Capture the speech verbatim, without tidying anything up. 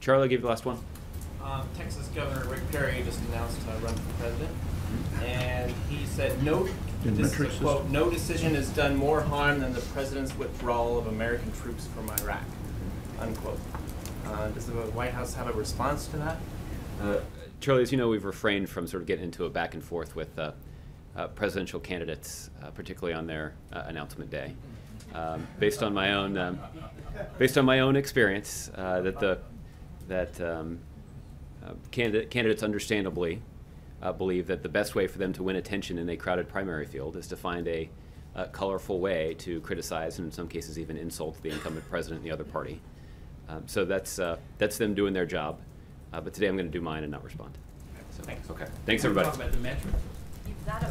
Charlie, I'll give you the last one. Um, Texas Governor Rick Perry just announced to run for president, and he said, "No, this is a quote, no decision has done more harm than the president's withdrawal of American troops from Iraq," unquote. Uh, does the White House have a response to that? Uh, Charlie, as you know, we've refrained from sort of getting into a back and forth with uh, uh, presidential candidates, uh, particularly on their uh, announcement day. Um, based on my own, um, based on my own experience, uh, that the that um, uh, candidate, candidates understandably uh, believe that the best way for them to win attention in a crowded primary field is to find a, a colorful way to criticize and in some cases even insult the incumbent president and the other party. Um, so that's uh, that's them doing their job. Uh, but today I'm going to do mine and not respond. So, Thanks. Okay. Thanks, everybody. Talk about the metrics. You've got a